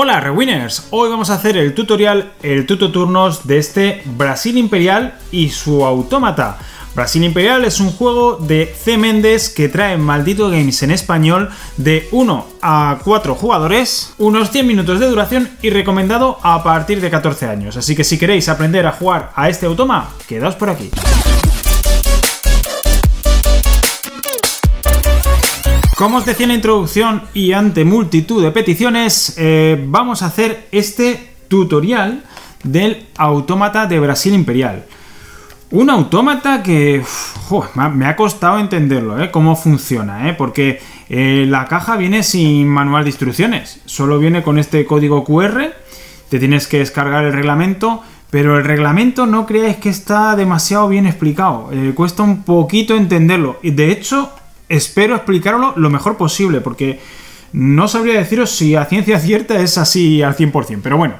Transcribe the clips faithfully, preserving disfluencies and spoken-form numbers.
Hola Rewinners, hoy vamos a hacer el tutorial, el tutoturnos de este Brasil Imperial y su autómata. Brasil Imperial es un juego de C. Mendes que trae Maldito Games en español de uno a cuatro jugadores, unos cien minutos de duración y recomendado a partir de catorce años. Así que si queréis aprender a jugar a este automa, quedaos por aquí. Como os decía en la introducción y ante multitud de peticiones, eh, vamos a hacer este tutorial del autómata de Brasil Imperial. Un autómata que uf, uf, me ha costado entenderlo, ¿eh? Cómo funciona, ¿eh? Porque eh, la caja viene sin manual de instrucciones, solo viene con este código cu erre, te tienes que descargar el reglamento, pero el reglamento no creáis que está demasiado bien explicado, eh, cuesta un poquito entenderlo, y de hecho espero explicarlo lo mejor posible, porque no sabría deciros si a ciencia cierta es así al cien por cien, pero bueno,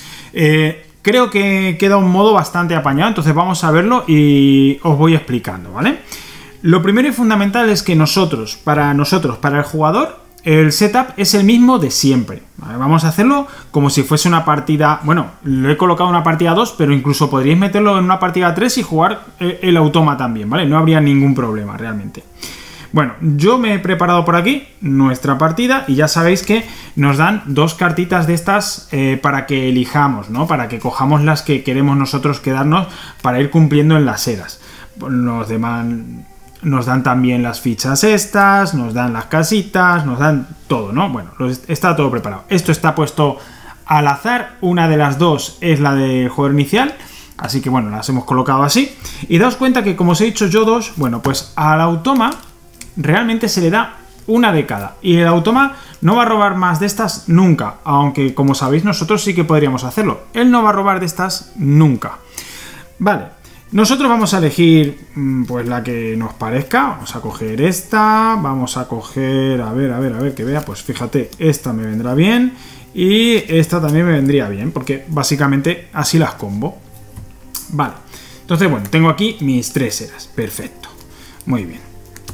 eh, creo que queda un modo bastante apañado, entonces vamos a verlo y os voy explicando, ¿vale? Lo primero y fundamental es que nosotros, para nosotros, para el jugador, el setup es el mismo de siempre, ¿vale? Vamos a hacerlo como si fuese una partida, bueno, lo he colocado en una partida dos, pero incluso podríais meterlo en una partida tres y jugar el automa también, ¿vale? No habría ningún problema realmente. Bueno, yo me he preparado por aquí nuestra partida y ya sabéis que nos dan dos cartitas de estas eh, para que elijamos, ¿no? Para que cojamos las que queremos nosotros quedarnos para ir cumpliendo en las eras. Nos, deman, nos dan también las fichas estas, nos dan las casitas, nos dan todo, ¿no? Bueno, está todo preparado. Esto está puesto al azar, una de las dos es la del jugador inicial, así que bueno, las hemos colocado así. Y daos cuenta que como os he dicho yo dos, bueno, pues al automa realmente se le da una de cada y el automa no va a robar más de estas nunca, aunque como sabéis nosotros sí que podríamos hacerlo. Él no va a robar de estas nunca. Vale, nosotros vamos a elegir pues la que nos parezca. Vamos a coger esta, vamos a coger, a ver, a ver, a ver, que vea, pues fíjate, esta me vendrá bien y esta también me vendría bien, porque básicamente así las combo. Vale, entonces bueno, tengo aquí mis tres eras, perfecto, muy bien.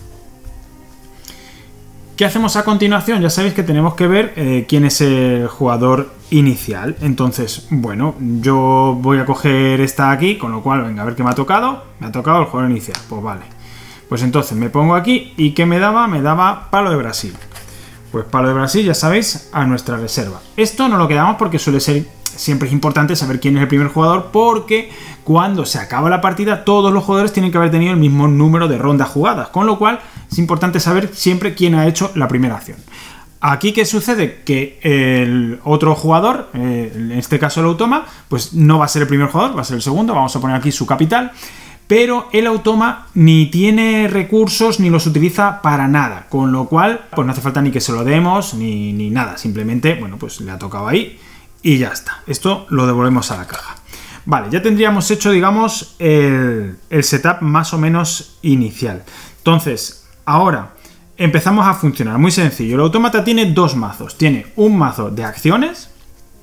¿Qué hacemos a continuación? Ya sabéis que tenemos que ver eh, quién es el jugador inicial. Entonces, bueno, yo voy a coger esta aquí, con lo cual, venga, a ver qué me ha tocado. Me ha tocado el jugador inicial, pues vale. Pues entonces me pongo aquí y ¿qué me daba? Me daba palo de Brasil. Pues palo de Brasil, ya sabéis, a nuestra reserva. Esto no lo quedamos porque suele ser, siempre es importante saber quién es el primer jugador, porque cuando se acaba la partida todos los jugadores tienen que haber tenido el mismo número de rondas jugadas, con lo cual es importante saber siempre quién ha hecho la primera acción. Aquí, ¿qué sucede? Que el otro jugador, eh, en este caso el automa, pues no va a ser el primer jugador, va a ser el segundo. Vamos a poner aquí su capital, pero el automa ni tiene recursos ni los utiliza para nada, con lo cual pues no hace falta ni que se lo demos ni, ni nada, simplemente, bueno, pues le ha tocado ahí y ya está. Esto lo devolvemos a la caja. Vale, ya tendríamos hecho, digamos, el, el setup más o menos inicial. Entonces, ahora empezamos a funcionar. Muy sencillo. El autómata tiene dos mazos. Tiene un mazo de acciones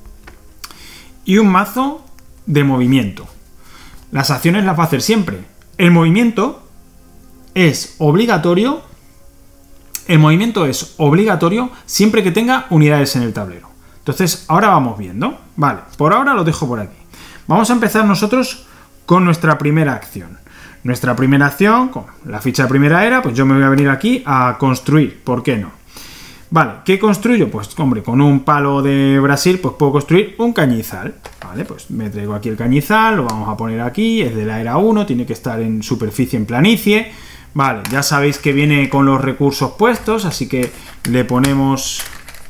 y un mazo de movimiento. Las acciones las va a hacer siempre. El movimiento es obligatorio. El movimiento es obligatorio siempre que tenga unidades en el tablero. Entonces, ahora vamos viendo. Vale, por ahora lo dejo por aquí. Vamos a empezar nosotros con nuestra primera acción. Nuestra primera acción, con la ficha de primera era, pues yo me voy a venir aquí a construir, ¿por qué no? Vale, ¿qué construyo? Pues, hombre, con un palo de Brasil, pues puedo construir un cañizal, ¿vale? Pues me traigo aquí el cañizal, lo vamos a poner aquí, es de la era uno, tiene que estar en superficie, en planicie, vale, ya sabéis que viene con los recursos puestos, así que le ponemos,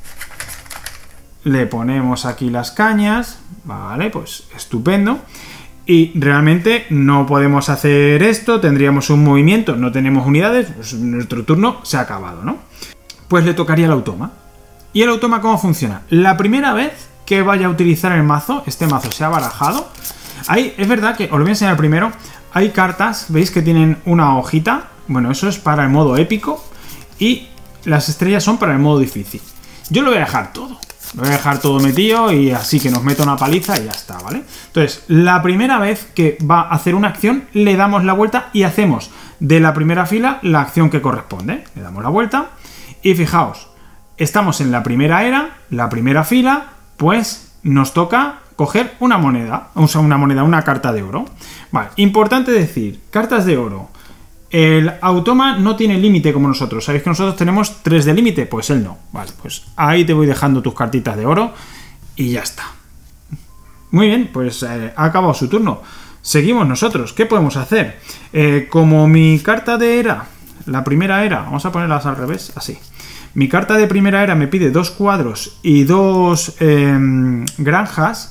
le ponemos aquí las cañas, vale, pues estupendo. Y realmente no podemos hacer esto, tendríamos un movimiento, no tenemos unidades, pues nuestro turno se ha acabado, ¿no? Pues le tocaría el automa. ¿Y el automa cómo funciona? La primera vez que vaya a utilizar el mazo, este mazo se ha barajado, ahí es verdad que, os lo voy a enseñar primero, hay cartas, veis que tienen una hojita, bueno, eso es para el modo épico, y las estrellas son para el modo difícil. Yo lo voy a dejar todo. Lo voy a dejar todo metido y así que nos meta una paliza y ya está, ¿vale? Entonces, la primera vez que va a hacer una acción, le damos la vuelta y hacemos de la primera fila la acción que corresponde. Le damos la vuelta y fijaos, estamos en la primera era, la primera fila, pues nos toca coger una moneda, o sea, una moneda, una carta de oro. Vale, importante decir, cartas de oro. El automa no tiene límite como nosotros. ¿Sabéis que nosotros tenemos tres de límite? Pues él no. Vale, pues ahí te voy dejando tus cartitas de oro y ya está. Muy bien, pues eh, ha acabado su turno. Seguimos nosotros. ¿Qué podemos hacer? Eh, como mi carta de era, la primera era, vamos a ponerlas al revés, así. Mi carta de primera era me pide dos cuadros y dos eh, granjas.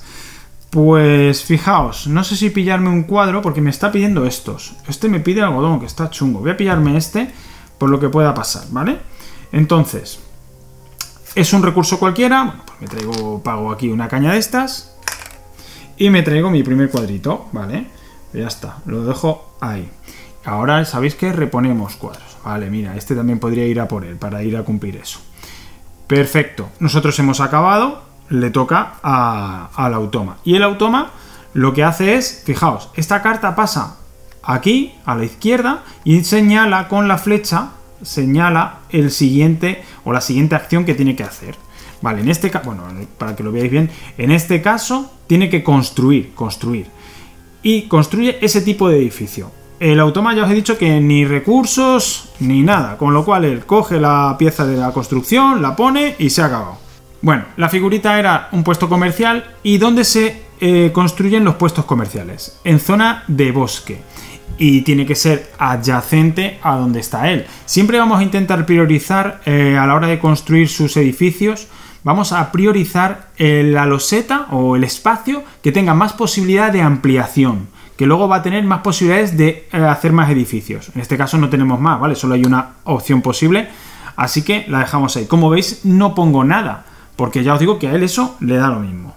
Pues fijaos, no sé si pillarme un cuadro porque me está pidiendo estos. Este me pide algodón, que está chungo. Voy a pillarme este por lo que pueda pasar, ¿vale? Entonces, es un recurso cualquiera. Bueno, pues me traigo, pago aquí una caña de estas y me traigo mi primer cuadrito, ¿vale? Ya está, lo dejo ahí. Ahora sabéis que reponemos cuadros. Vale, mira, este también podría ir a por él para ir a cumplir eso. Perfecto, nosotros hemos acabado. Le toca a, al automa. Y el automa lo que hace es, fijaos, esta carta pasa aquí, a la izquierda, y señala con la flecha, señala el siguiente o la siguiente acción que tiene que hacer. Vale, en este caso, bueno, para que lo veáis bien, en este caso tiene que construir, construir. Y construye ese tipo de edificio. El automa ya os he dicho que ni recursos ni nada, con lo cual él coge la pieza de la construcción, la pone y se ha acabado. Bueno, la figurita era un puesto comercial. ¿Y dónde se eh, construyen los puestos comerciales? En zona de bosque. Y tiene que ser adyacente a donde está él. Siempre vamos a intentar priorizar eh, a la hora de construir sus edificios. Vamos a priorizar eh, la loseta o el espacio que tenga más posibilidad de ampliación. Que luego va a tener más posibilidades de eh, hacer más edificios. En este caso no tenemos más, ¿vale? Solo hay una opción posible. Así que la dejamos ahí. Como veis, no pongo nada. Porque ya os digo que a él eso le da lo mismo.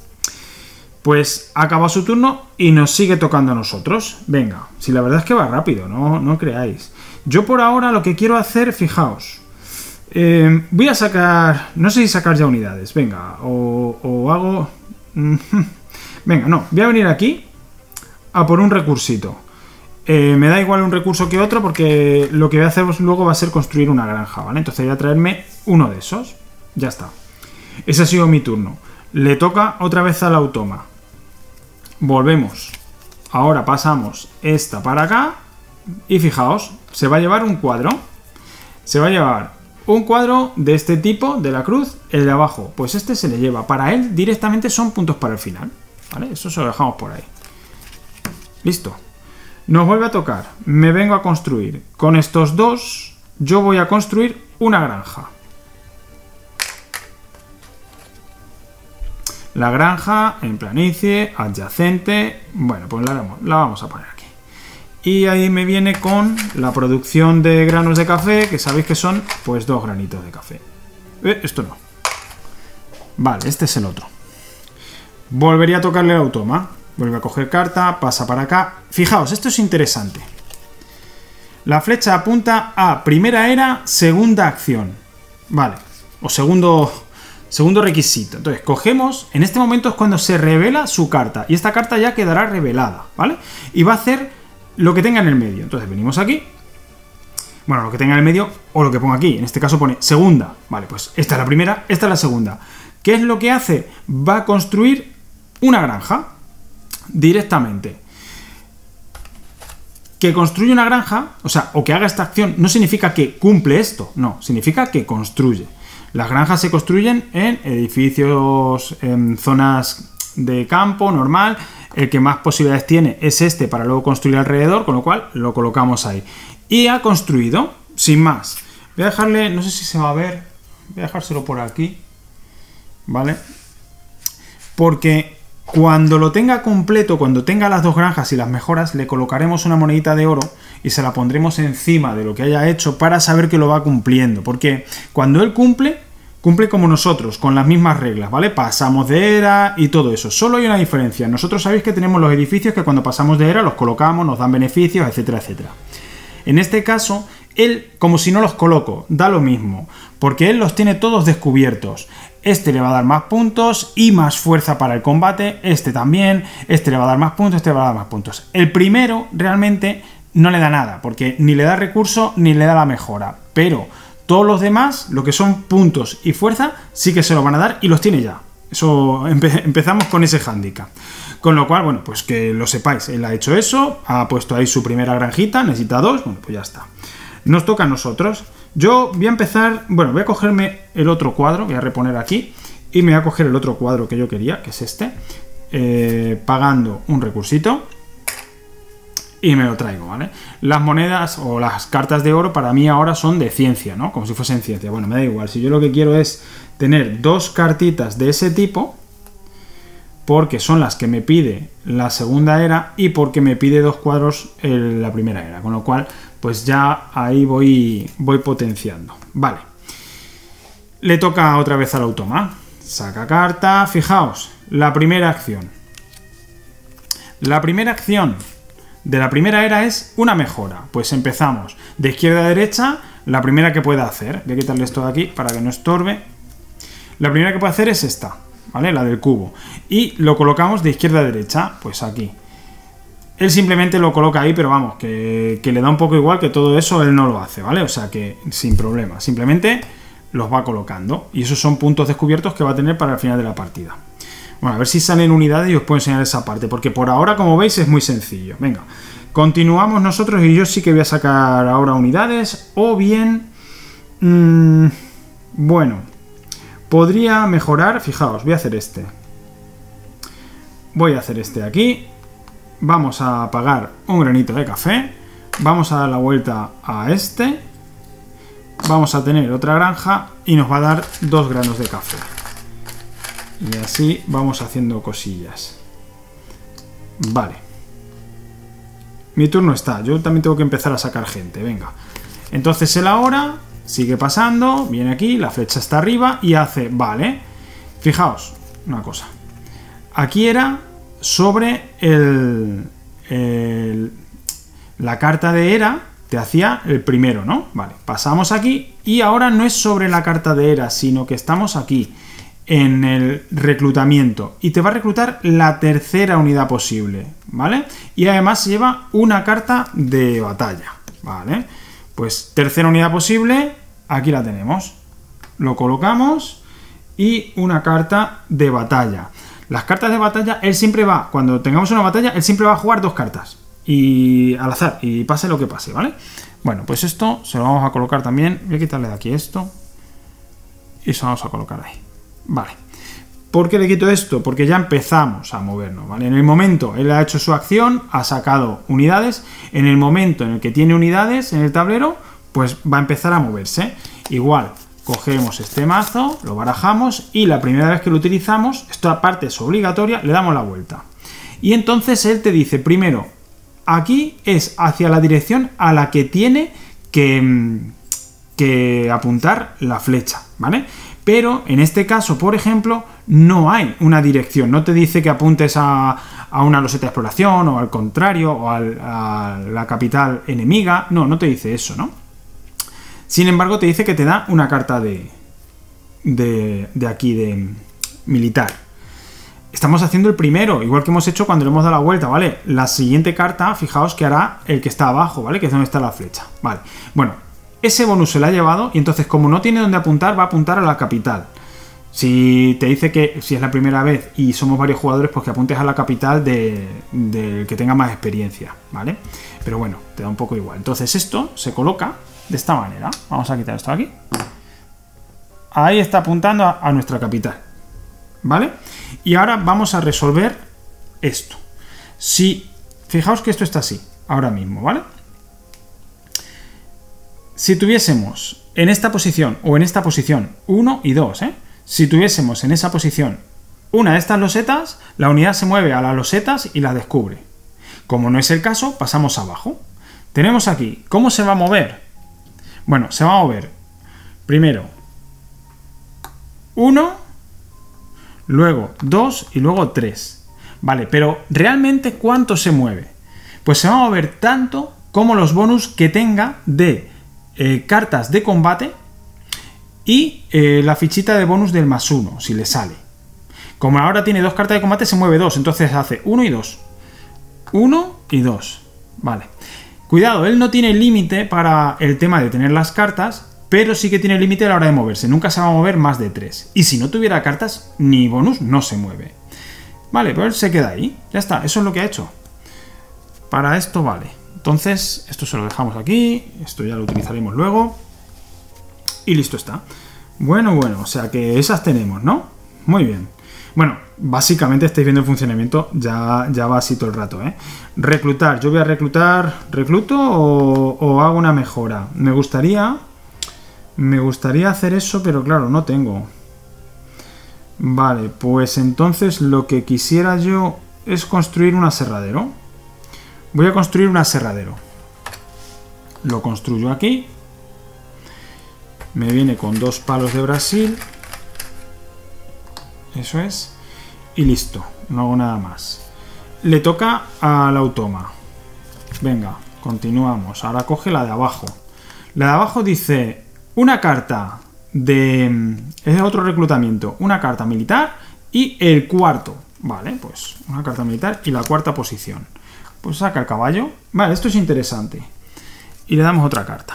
Pues acaba su turno y nos sigue tocando a nosotros. Venga, si la verdad es que va rápido, no, no creáis. Yo por ahora lo que quiero hacer, fijaos. Eh, voy a sacar, no sé si sacar ya unidades, venga, o, o hago... Venga, no, voy a venir aquí a por un recursito. Eh, me da igual un recurso que otro porque lo que voy a hacer luego va a ser construir una granja, ¿vale? Entonces voy a traerme uno de esos. Ya está. Ese ha sido mi turno. Le toca otra vez al automa. Volvemos. Ahora pasamos esta para acá. Y fijaos, se va a llevar un cuadro. Se va a llevar un cuadro de este tipo, de la cruz, el de abajo. Pues este se le lleva. Para él directamente son puntos para el final. ¿Vale? Eso se lo dejamos por ahí. Listo. Nos vuelve a tocar. Me vengo a construir. Con estos dos, yo voy a construir una granja. La granja en planicie, adyacente. Bueno, pues la, la vamos a poner aquí. Y ahí me viene con la producción de granos de café, que sabéis que son pues dos granitos de café. Eh, esto no. Vale, este es el otro. Volvería a tocarle el automa. Vuelve a coger carta, pasa para acá. Fijaos, esto es interesante. La flecha apunta a primera era, segunda acción. Vale, o segundo... Segundo requisito. Entonces, cogemos... En este momento es cuando se revela su carta. Y esta carta ya quedará revelada, ¿vale? Y va a hacer lo que tenga en el medio. Entonces, venimos aquí. Bueno, lo que tenga en el medio o lo que ponga aquí. En este caso pone segunda. Vale, pues esta es la primera, esta es la segunda. ¿Qué es lo que hace? Va a construir una granja. Directamente. Que construye una granja, o sea, o que haga esta acción, no significa que cumple esto. No, significa que construye. Las granjas se construyen en edificios, en zonas de campo normal. El que más posibilidades tiene es este para luego construir alrededor, con lo cual lo colocamos ahí. Y ha construido, sin más. Voy a dejarle, no sé si se va a ver, voy a dejárselo por aquí, ¿vale? Porque cuando lo tenga completo, cuando tenga las dos granjas y las mejoras, le colocaremos una monedita de oro y se la pondremos encima de lo que haya hecho para saber que lo va cumpliendo. Porque cuando él cumple, cumple como nosotros, con las mismas reglas, ¿vale? Pasamos de era y todo eso. Solo hay una diferencia. Nosotros sabéis que tenemos los edificios que cuando pasamos de era los colocamos, nos dan beneficios, etcétera, etcétera. En este caso, él, como si no los coloco, da lo mismo, porque él los tiene todos descubiertos. Este le va a dar más puntos y más fuerza para el combate, este también, este le va a dar más puntos, este le va a dar más puntos. El primero realmente no le da nada, porque ni le da recurso ni le da la mejora, pero todos los demás, lo que son puntos y fuerza, sí que se lo van a dar y los tiene ya. Eso empe empezamos con ese hándicap. Con lo cual, bueno, pues que lo sepáis. Él ha hecho eso, ha puesto ahí su primera granjita, necesita dos, bueno, pues ya está. Nos toca a nosotros. Yo voy a empezar, bueno, voy a cogerme el otro cuadro, voy a reponer aquí, y me voy a coger el otro cuadro que yo quería, que es este, eh, pagando un recursito, y me lo traigo, ¿vale? Las monedas o las cartas de oro para mí ahora son de ciencia, ¿no? Como si fuesen ciencia. Bueno, me da igual, si yo lo que quiero es tener dos cartitas de ese tipo, porque son las que me pide la segunda era y porque me pide dos cuadros en la primera era, con lo cual pues ya ahí voy, voy potenciando. Vale, le toca otra vez al automa, saca carta, fijaos, la primera acción. La primera acción de la primera era es una mejora, pues empezamos de izquierda a derecha, la primera que pueda hacer, voy a quitarle esto de aquí para que no estorbe, la primera que puede hacer es esta, ¿vale? La del cubo. Y lo colocamos de izquierda a derecha, pues aquí. Él simplemente lo coloca ahí, pero vamos, que, que le da un poco igual, que todo eso él no lo hace, ¿vale? O sea que sin problema, simplemente los va colocando. Y esos son puntos descubiertos que va a tener para el final de la partida. Bueno, a ver si salen unidades y os puedo enseñar esa parte, porque por ahora, como veis, es muy sencillo. Venga, continuamos nosotros y yo sí que voy a sacar ahora unidades, o bien... Mmm, bueno... Podría mejorar, fijaos, voy a hacer este. Voy a hacer este aquí. Vamos a pagar un granito de café. Vamos a dar la vuelta a este. Vamos a tener otra granja y nos va a dar dos granos de café. Y así vamos haciendo cosillas. Vale. Mi turno está. Yo también tengo que empezar a sacar gente. Venga. Entonces él ahora... sigue pasando, viene aquí, la flecha está arriba y hace, vale, fijaos, una cosa, aquí era sobre el, el la carta de era, te hacía el primero, ¿no? Vale, pasamos aquí y ahora no es sobre la carta de era, sino que estamos aquí en el reclutamiento y te va a reclutar la tercera unidad posible, ¿vale? Y además lleva una carta de batalla, ¿vale? Pues tercera unidad posible, aquí la tenemos. Lo colocamos y una carta de batalla. Las cartas de batalla, él siempre va, cuando tengamos una batalla, él siempre va a jugar dos cartas. Y al azar, y pase lo que pase, ¿vale? Bueno, pues esto se lo vamos a colocar también. Voy a quitarle de aquí esto. Y se lo vamos a colocar ahí. Vale. ¿Por qué le quito esto? Porque ya empezamos a movernos, ¿vale? En el momento, él ha hecho su acción, ha sacado unidades. En el momento en el que tiene unidades en el tablero, pues va a empezar a moverse. Igual, cogemos este mazo, lo barajamos y la primera vez que lo utilizamos, esta parte es obligatoria, le damos la vuelta. Y entonces él te dice, primero, aquí es hacia la dirección a la que tiene que, que apuntar la flecha, ¿vale? Pero en este caso, por ejemplo, no hay una dirección. No te dice que apuntes a, a una loseta de exploración o al contrario, o al, a la capital enemiga. No, no te dice eso, ¿no? Sin embargo, te dice que te da una carta de, de, de aquí, de militar. Estamos haciendo el primero, igual que hemos hecho cuando le hemos dado la vuelta, ¿vale? La siguiente carta, fijaos que hará el que está abajo, ¿vale? Que es donde está la flecha, ¿vale? Bueno, ese bonus se lo ha llevado y entonces como no tiene dónde apuntar, va a apuntar a la capital. Si te dice que si es la primera vez y somos varios jugadores, pues que apuntes a la capital del de que tenga más experiencia, ¿vale? Pero bueno, te da un poco igual. Entonces esto se coloca de esta manera. Vamos a quitar esto de aquí. Ahí está apuntando a, a nuestra capital, ¿vale? Y ahora vamos a resolver esto. Si, fijaos que esto está así, ahora mismo, ¿vale? Si tuviésemos en esta posición o en esta posición uno y dos, ¿eh? Si tuviésemos en esa posición una de estas losetas, la unidad se mueve a las losetas y las descubre. Como no es el caso, pasamos abajo. Tenemos aquí, ¿cómo se va a mover? Bueno, se va a mover primero uno, luego dos y luego tres. Vale, pero ¿realmente cuánto se mueve? Pues se va a mover tanto como los bonus que tenga de eh, cartas de combate y eh, la fichita de bonus del más uno, si le sale. Como ahora tiene dos cartas de combate, se mueve dos, entonces hace uno y dos. uno y dos. Vale. Cuidado, él no tiene límite para el tema de tener las cartas pero sí que tiene límite a la hora de moverse. Nunca se va a mover más de tres. Y si no tuviera cartas ni bonus, no se mueve. Vale, pues se queda ahí. Ya está, eso es lo que ha hecho. Para esto vale. Entonces, esto se lo dejamos aquí. Esto ya lo utilizaremos luego. Y listo está. Bueno, bueno, o sea que esas tenemos, ¿no? Muy bien. Bueno, básicamente estáis viendo el funcionamiento, ya, ya va así todo el rato, ¿eh? Reclutar, yo voy a reclutar, ¿recluto o, o hago una mejora? Me gustaría, me gustaría hacer eso, pero claro, no tengo. Vale, pues entonces lo que quisiera yo es construir un aserradero. Voy a construir un aserradero. Lo construyo aquí. Me viene con dos palos de Brasil. Eso es. Y listo. No hago nada más. Le toca al automa. Venga, continuamos. Ahora coge la de abajo. La de abajo dice una carta de... Es otro reclutamiento. Una carta militar y el cuarto. Vale, pues una carta militar y la cuarta posición. Pues saca el caballo. Vale, esto es interesante. Y le damos otra carta.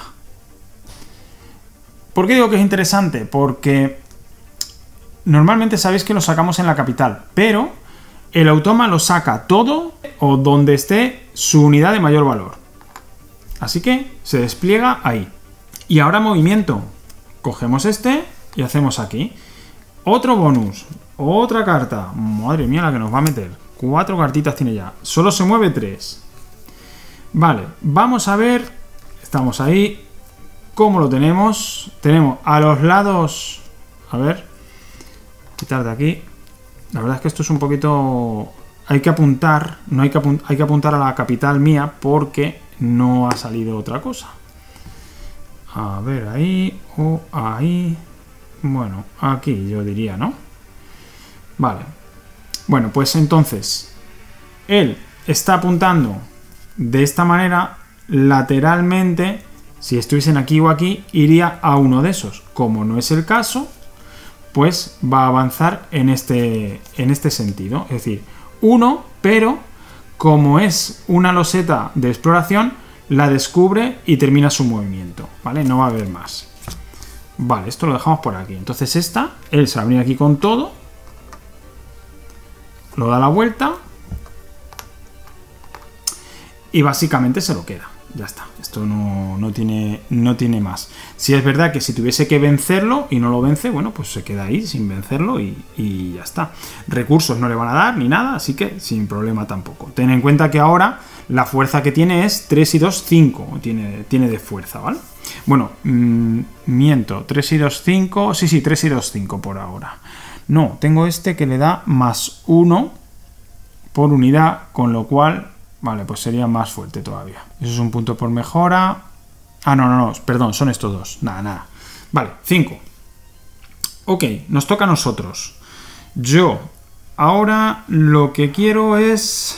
¿Por qué digo que es interesante? Porque normalmente sabéis que lo sacamos en la capital, pero el automa lo saca todo o donde esté su unidad de mayor valor. Así que se despliega ahí. Y ahora movimiento. Cogemos este y hacemos aquí. Otro bonus. Otra carta. Madre mía la que nos va a meter. Cuatro cartitas tiene ya. Solo se mueve tres. Vale, vamos a ver. Estamos ahí. ¿Cómo lo tenemos? Tenemos a los lados... A ver. Quitar de aquí. La verdad es que esto es un poquito... Hay que apuntar. No hay que, apun... hay que apuntar a la capital mía porque no ha salido otra cosa. A ver, ahí o ahí. Bueno, aquí yo diría, ¿no? Vale. Bueno, pues entonces él está apuntando de esta manera lateralmente. Si estuviesen aquí o aquí, iría a uno de esos. Como no es el caso, pues va a avanzar en este, en este sentido. Es decir, uno, pero como es una loseta de exploración, la descubre y termina su movimiento. ¿Vale? No va a haber más. Vale, esto lo dejamos por aquí. Entonces esta, él se va a venir aquí con todo. Lo da la vuelta. Y básicamente se lo queda. Ya está, esto no, no, tiene, no tiene más. Si es verdad que si tuviese que vencerlo y no lo vence, bueno, pues se queda ahí sin vencerlo y, y ya está. Recursos no le van a dar ni nada, así que sin problema tampoco. Ten en cuenta que ahora la fuerza que tiene es tres y dos, cinco. Tiene, tiene de fuerza, ¿vale? Bueno, mmm, miento, tres y dos, cinco. Sí, sí, tres y dos, cinco por ahora. No, tengo este que le da más uno por unidad, con lo cual... Vale, pues sería más fuerte todavía. Eso es un punto por mejora. Ah, no, no, no, perdón, son estos dos. Nada, nada. Vale, cinco. Ok, nos toca a nosotros. Yo ahora lo que quiero es...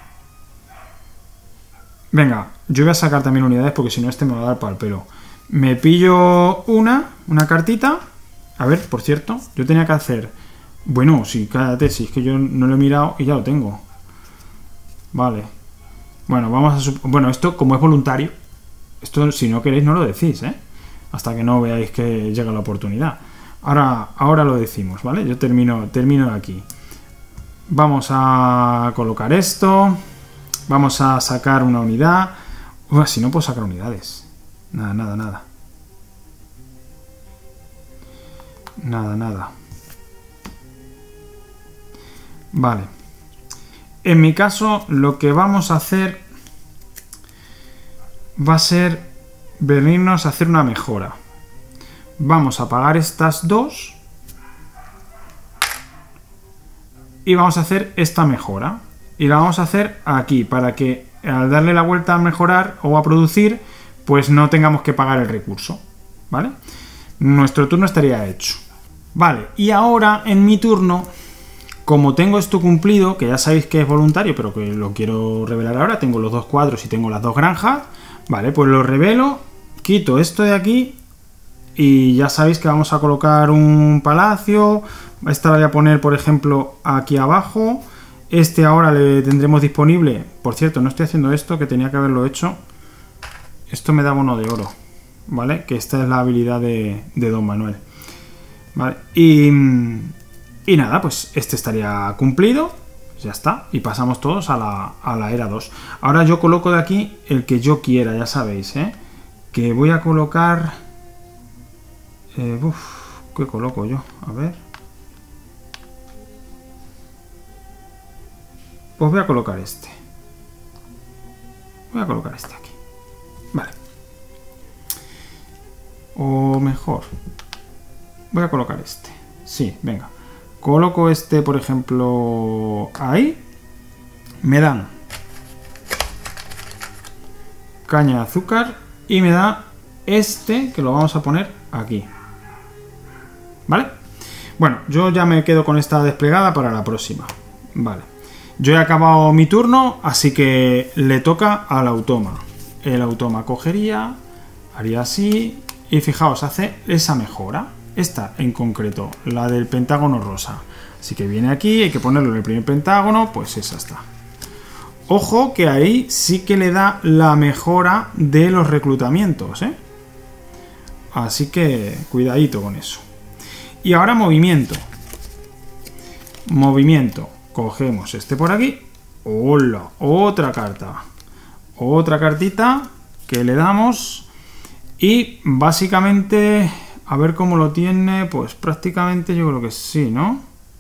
Venga, yo voy a sacar también unidades porque si no este me va a dar para el pelo. Me pillo una, una cartita. A ver, por cierto, yo tenía que hacer... Bueno, sí, cállate, si es que yo no lo he mirado y ya lo tengo. Vale. Bueno, vamos a... Bueno, esto como es voluntario, esto si no queréis no lo decís, ¿eh? Hasta que no veáis que llega la oportunidad. Ahora, ahora lo decimos, ¿vale? Yo termino, termino de aquí. Vamos a colocar esto. Vamos a sacar una unidad. Uy, si no puedo sacar unidades. Nada, nada, nada. Nada, nada. Vale. En mi caso, lo que vamos a hacer va a ser venirnos a hacer una mejora. Vamos a apagar estas dos y vamos a hacer esta mejora. Y la vamos a hacer aquí para que al darle la vuelta a mejorar o a producir, pues no tengamos que pagar el recurso. ¿Vale? Nuestro turno estaría hecho. Vale, y ahora en mi turno... Como tengo esto cumplido, que ya sabéis que es voluntario, pero que lo quiero revelar ahora, tengo los dos cuadros y tengo las dos granjas, vale, pues lo revelo, quito esto de aquí y ya sabéis que vamos a colocar un palacio, esta la voy a poner, por ejemplo, aquí abajo, este ahora le tendremos disponible, por cierto, no estoy haciendo esto, que tenía que haberlo hecho, esto me da bono de oro, ¿vale? Que esta es la habilidad de, de Don Manuel, ¿vale? Y, y nada, pues este estaría cumplido, ya está, y pasamos todos a la, a la era dos. Ahora yo coloco de aquí el que yo quiera, ya sabéis, ¿eh? Que voy a colocar... Eh, uf, ¿qué coloco yo? A ver... Pues voy a colocar este. Voy a colocar este aquí. Vale. O mejor. Voy a colocar este. Sí, venga. Coloco este, por ejemplo, ahí. Me dan caña de azúcar. Y me da este, que lo vamos a poner aquí. ¿Vale? Bueno, yo ya me quedo con esta desplegada para la próxima. Vale. Yo he acabado mi turno, así que le toca al automa. El automa cogería, haría así, y fijaos, hace esa mejora. Esta en concreto, la del pentágono rosa. Así que viene aquí, hay que ponerlo en el primer pentágono, pues esa está. Ojo que ahí sí que le da la mejora de los reclutamientos, ¿eh? Así que cuidadito con eso. Y ahora movimiento. Movimiento. Cogemos este por aquí. ¡Hola! Otra carta. Otra cartita que le damos. Y básicamente, a ver cómo lo tiene. Pues prácticamente yo creo que sí, ¿no?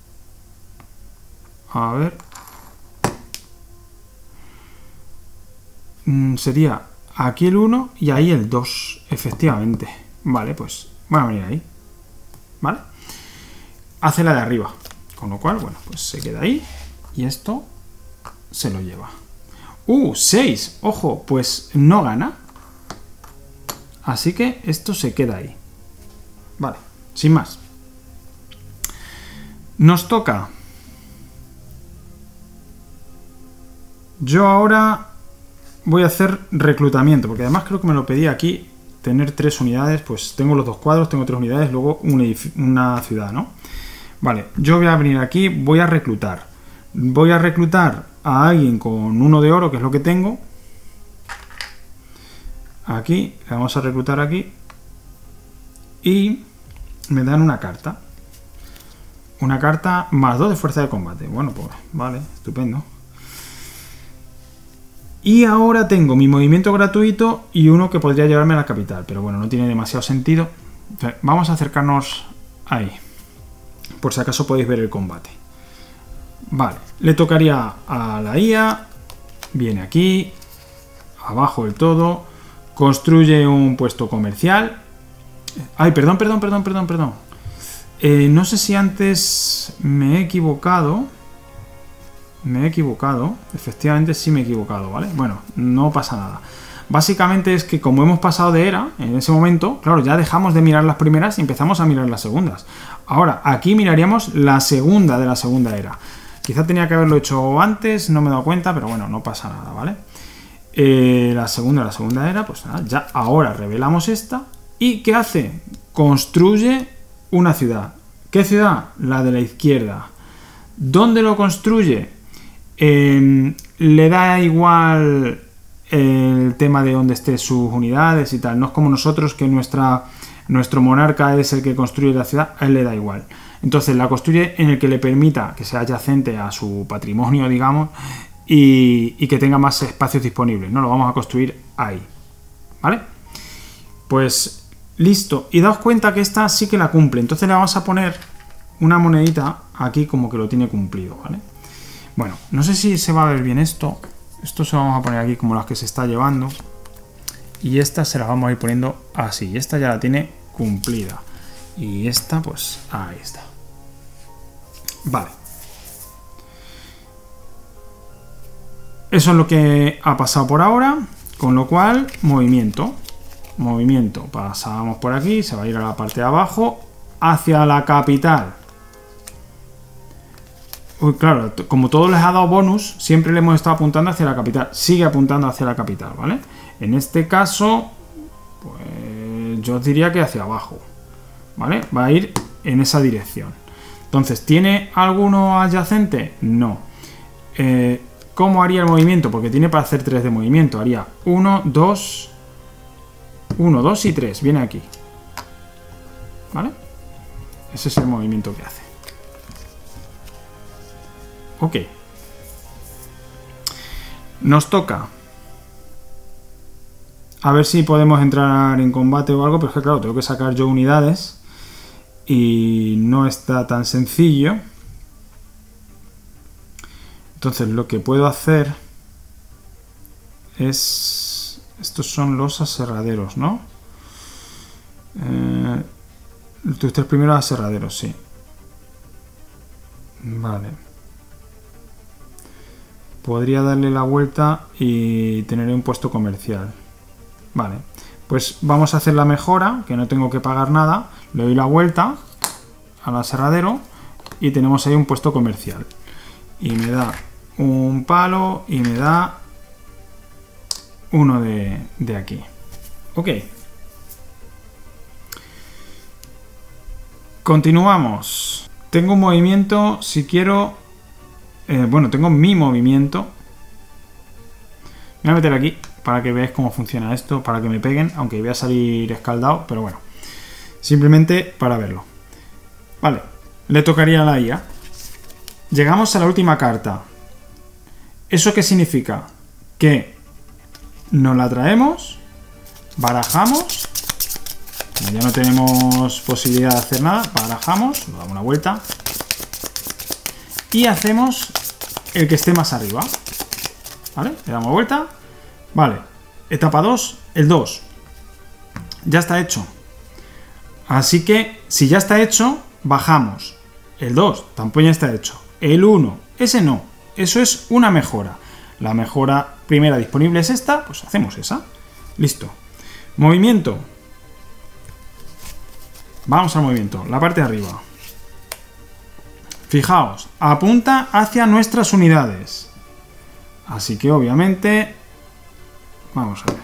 A ver. Mm, sería aquí el uno y ahí el dos. Efectivamente. Vale, pues voy a venir ahí. ¿Vale? Hace la de arriba. Con lo cual, bueno, pues se queda ahí. Y esto se lo lleva. ¡Uh! seis. Ojo, pues no gana. Así que esto se queda ahí. Vale, sin más. Nos toca. Yo ahora voy a hacer reclutamiento. Porque además creo que me lo pedí aquí. Tener tres unidades. Pues tengo los dos cuadros, tengo tres unidades. Luego una, una ciudad, ¿no? Vale, yo voy a venir aquí, voy a reclutar. Voy a reclutar a alguien con uno de oro, que es lo que tengo. Aquí, le vamos a reclutar aquí. Y me dan una carta. Una carta más dos de fuerza de combate. Bueno, pues vale, estupendo. Y ahora tengo mi movimiento gratuito y uno que podría llevarme a la capital. Pero bueno, no tiene demasiado sentido. Vamos a acercarnos ahí. Por si acaso podéis ver el combate. Vale, le tocaría a la I A. Viene aquí. Abajo del todo. Construye un puesto comercial. Ay, perdón, perdón, perdón, perdón, perdón. Eh, no sé si antes me he equivocado. Me he equivocado. Efectivamente sí me he equivocado, ¿vale? Bueno, no pasa nada. Básicamente es que como hemos pasado de era, en ese momento, claro, ya dejamos de mirar las primeras y empezamos a mirar las segundas. Ahora, aquí miraríamos la segunda de la segunda era. Quizá tenía que haberlo hecho antes, no me he dado cuenta, pero bueno, no pasa nada, ¿vale? Eh, la segunda de la segunda era, pues nada, ya ahora revelamos esta. ¿Y qué hace? Construye una ciudad. ¿Qué ciudad? La de la izquierda. ¿Dónde lo construye? Eh, le da igual el tema de dónde estén sus unidades y tal. No es como nosotros, que nuestra, nuestro monarca es el que construye la ciudad, a él le da igual. Entonces la construye en el que le permita que sea adyacente a su patrimonio, digamos, y, y que tenga más espacios disponibles. No lo vamos a construir ahí, ¿vale? Pues listo. Y daos cuenta que esta sí que la cumple. Entonces le vamos a poner una monedita aquí como que lo tiene cumplido, ¿vale? Bueno, no sé si se va a ver bien esto. Esto se lo vamos a poner aquí como las que se está llevando. Y esta se la vamos a ir poniendo así. Esta ya la tiene cumplida. Y esta, pues, ahí está. Vale. Eso es lo que ha pasado por ahora. Con lo cual, movimiento. Movimiento. Pasamos por aquí. Se va a ir a la parte de abajo. Hacia la capital. Uy, claro, como todo les ha dado bonus, siempre le hemos estado apuntando hacia la capital. Sigue apuntando hacia la capital, ¿vale? En este caso, pues yo os diría que hacia abajo, ¿vale? Va a ir en esa dirección. Entonces, ¿tiene alguno adyacente? No. Eh, ¿Cómo haría el movimiento? Porque tiene para hacer tres de movimiento. Haría uno, dos uno, dos y tres. Viene aquí. ¿Vale? Ese es el movimiento que hace. Ok. Nos toca. A ver si podemos entrar en combate o algo, pero es que claro, tengo que sacar yo unidades. Y no está tan sencillo. Entonces lo que puedo hacer es... Estos son los aserraderos, ¿no? Eh, tus tres primeros aserraderos, sí. Vale. Podría darle la vuelta y tener un puesto comercial. Vale. Pues vamos a hacer la mejora, que no tengo que pagar nada. Le doy la vuelta al aserradero y tenemos ahí un puesto comercial. Y me da un palo y me da uno de, de aquí. Ok. Continuamos. Tengo un movimiento, si quiero... Eh, bueno, tengo mi movimiento. Me voy a meter aquí para que veáis cómo funciona esto, para que me peguen, aunque voy a salir escaldado, pero bueno. Simplemente para verlo. Vale, le tocaría a la I A. Llegamos a la última carta. ¿Eso qué significa? Que nos la traemos, barajamos, como ya no tenemos posibilidad de hacer nada, barajamos, nos damos una vuelta y hacemos el que esté más arriba. ¿Vale? Le damos vuelta. Vale, etapa dos, el dos. Ya está hecho. Así que, si ya está hecho, bajamos. El dos tampoco ya está hecho. El uno, ese no. Eso es una mejora. La mejora primera disponible es esta, pues hacemos esa. Listo. Movimiento. Vamos al movimiento, la parte de arriba. Fijaos, apunta hacia nuestras unidades. Así que obviamente... Vamos a ver.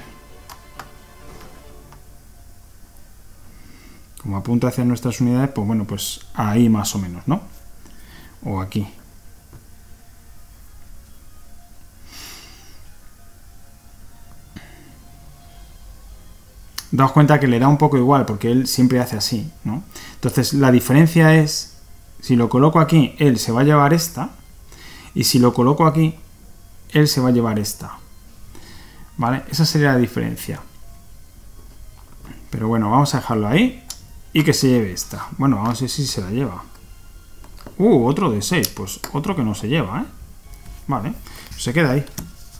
Como apunta hacia nuestras unidades, pues bueno, pues ahí más o menos, ¿no? O aquí. Daos cuenta que le da un poco igual, porque él siempre hace así, ¿no? Entonces, la diferencia es, si lo coloco aquí, él se va a llevar esta, y si lo coloco aquí, él se va a llevar esta. ¿Vale? Esa sería la diferencia. Pero bueno, vamos a dejarlo ahí, y que se lleve esta. Bueno, vamos a ver si se la lleva. Uh, otro de seis, pues otro que no se lleva, ¿eh? Vale, se queda ahí.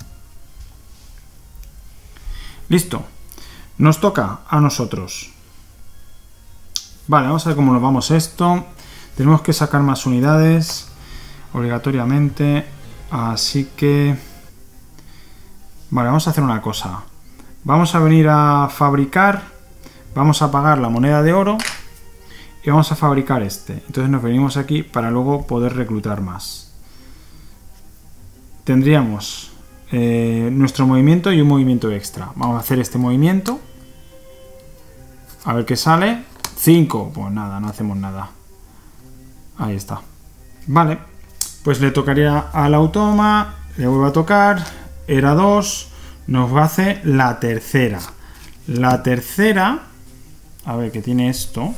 Listo. Nos toca a nosotros. Vale, vamos a ver cómo nos vamos esto. Tenemos que sacar más unidades obligatoriamente. Así que... Vale, vamos a hacer una cosa. Vamos a venir a fabricar. Vamos a pagar la moneda de oro. Y vamos a fabricar este. Entonces nos venimos aquí para luego poder reclutar más. Tendríamos eh, nuestro movimiento y un movimiento extra. Vamos a hacer este movimiento. A ver qué sale. cinco. Pues nada, no hacemos nada. Ahí está. Vale. Pues le tocaría al automa. Le vuelvo a tocar. Era dos. Nos va a hacer la tercera. La tercera. A ver, ¿qué tiene esto?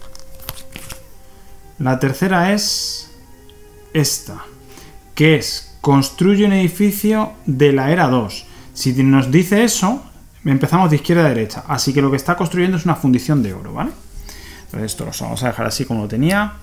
La tercera es esta. Que es construye un edificio de la era dos. Si nos dice eso... Empezamos de izquierda a derecha, así que lo que está construyendo es una fundición de oro, ¿vale? Entonces esto lo vamos a dejar así como lo tenía.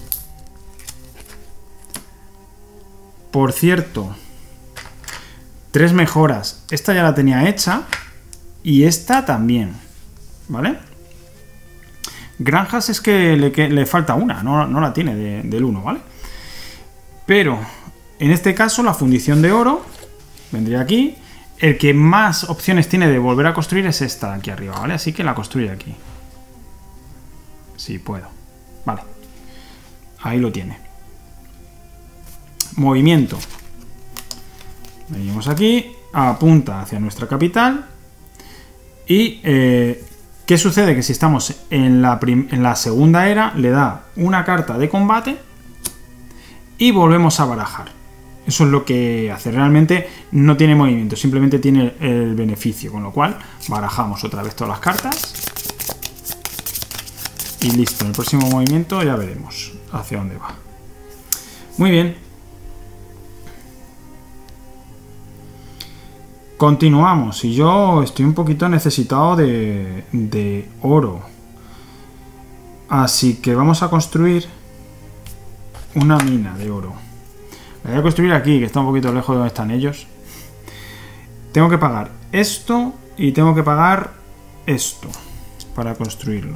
Por cierto, tres mejoras. Esta ya la tenía hecha y esta también, ¿vale? Granjas es que le, que le falta una, no, no la tiene de, del uno, ¿vale? Pero en este caso la fundición de oro vendría aquí. El que más opciones tiene de volver a construir es esta de aquí arriba, ¿vale? Así que la construye aquí. Sí, puedo. Vale. Ahí lo tiene. Movimiento. Venimos aquí, apunta hacia nuestra capital. Y, eh, ¿qué sucede? Que si estamos en la, en la segunda era, le da una carta de combate y volvemos a barajar. Eso Eso es lo que hace. Realmente no tiene movimiento, simplemente tiene el beneficio. Con lo cual, barajamos otra vez todas las cartas. Y listo, en el próximo movimiento ya veremos hacia dónde va. Muy bien. Continuamos. Y yo estoy un poquito necesitado de, de oro. Así que vamos a construir una mina de oro. La voy a construir aquí, que está un poquito lejos de donde están ellos. Tengo que pagar esto y tengo que pagar esto para construirlo.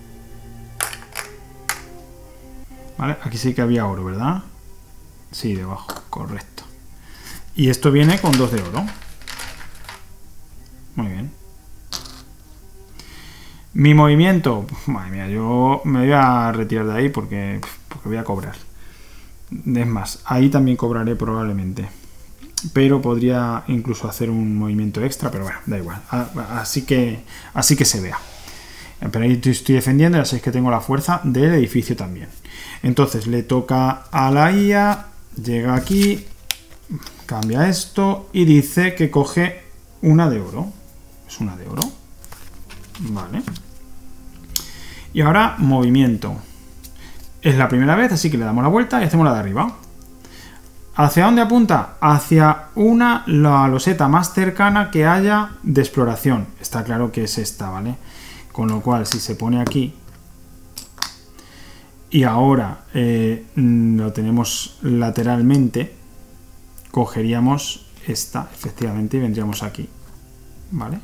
¿Vale? Aquí sí que había oro, ¿verdad? Sí, debajo, correcto. Y esto viene con dos de oro. Muy bien. Mi movimiento, madre mía, yo me voy a retirar de ahí porque, porque voy a cobrar. Es más, ahí también cobraré probablemente. Pero podría incluso hacer un movimiento extra, pero bueno, da igual. Así que, así que se vea. Pero ahí estoy defendiendo, ya sabéis que tengo la fuerza del edificio también. Entonces le toca a la I A, llega aquí, cambia esto y dice que coge una de oro. Es una de oro. Vale. Y ahora movimiento. Es la primera vez, así que le damos la vuelta y hacemos la de arriba. ¿Hacia dónde apunta? Hacia una la loseta más cercana que haya de exploración. Está claro que es esta, ¿vale? Con lo cual, si se pone aquí y ahora eh, lo tenemos lateralmente, cogeríamos esta, efectivamente, y vendríamos aquí, ¿vale?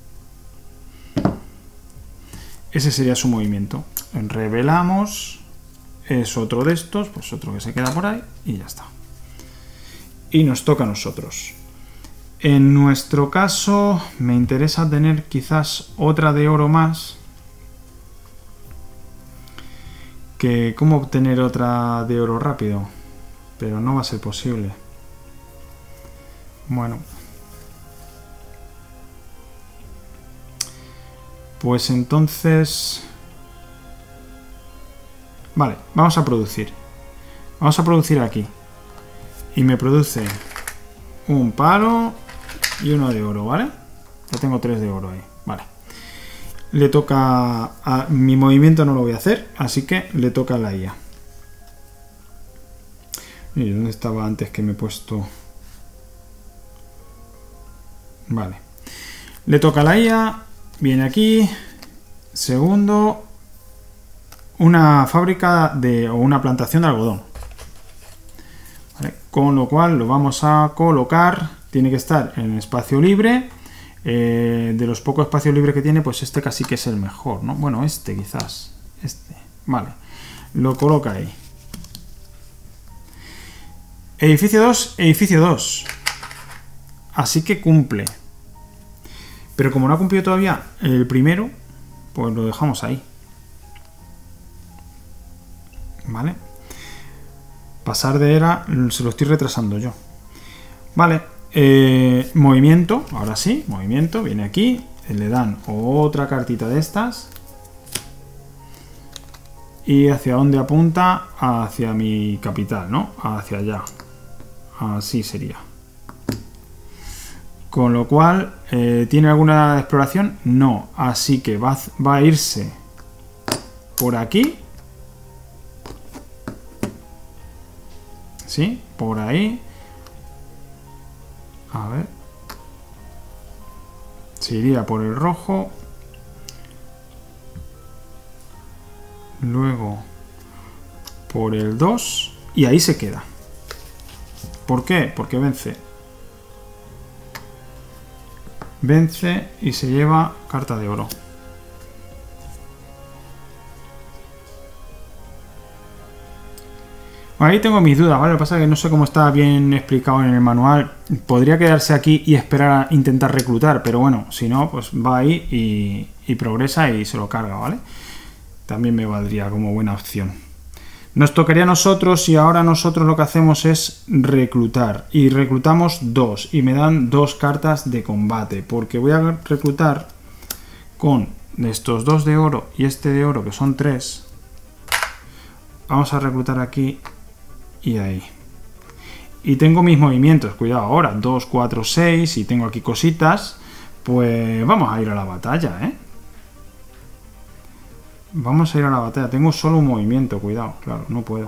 Ese sería su movimiento. Revelamos. Es otro de estos, pues otro que se queda por ahí y ya está. Y nos toca a nosotros. En nuestro caso me interesa tener quizás otra de oro más. Que cómo obtener otra de oro rápido. Pero no va a ser posible. Bueno. Pues entonces... Vale, vamos a producir. Vamos a producir aquí. Y me produce un palo y uno de oro, ¿vale? Ya tengo tres de oro ahí, vale. Le toca... A, mi movimiento no lo voy a hacer, así que le toca a la I A. ¿Y dónde estaba antes que me he puesto? Vale. Le toca a la I A, viene aquí, segundo... Una fábrica de o una plantación de algodón, ¿vale? Con lo cual lo vamos a colocar, tiene que estar en espacio libre. Eh, de los pocos espacios libres que tiene, pues este casi que es el mejor, ¿no? Bueno, este quizás, este, vale, lo coloca ahí. Edificio dos, edificio dos, así que cumple, pero como no ha cumplido todavía el primero, pues lo dejamos ahí. ¿Vale? Pasar de era se lo estoy retrasando yo. Vale, eh, movimiento, ahora sí, movimiento, viene aquí, le dan otra cartita de estas. ¿Y hacia dónde apunta? Hacia mi capital, ¿no? Hacia allá. Así sería. Con lo cual, eh, ¿tiene alguna exploración? No, así que va, va a irse por aquí. ¿Sí? Por ahí. A ver. Se iría por el rojo. Luego por el dos. Y ahí se queda. ¿Por qué? Porque vence. Vence y se lleva carta de oro. Ahí tengo mis dudas, ¿vale? Lo que pasa es que no sé cómo está bien explicado en el manual. Podría quedarse aquí y esperar a intentar reclutar, pero bueno, si no, pues va ahí y, y progresa y se lo carga, ¿vale? También me valdría como buena opción. Nos tocaría a nosotros y ahora nosotros lo que hacemos es reclutar. Y reclutamos dos y me dan dos cartas de combate, porque voy a reclutar con estos dos de oro y este de oro, que son tres. Vamos a reclutar aquí y ahí. y tengo mis movimientos, cuidado ahora, dos, cuatro, seis, y tengo aquí cositas, pues vamos a ir a la batalla, ¿eh? Vamos a ir a la batalla, tengo solo un movimiento, cuidado, claro, no puedo.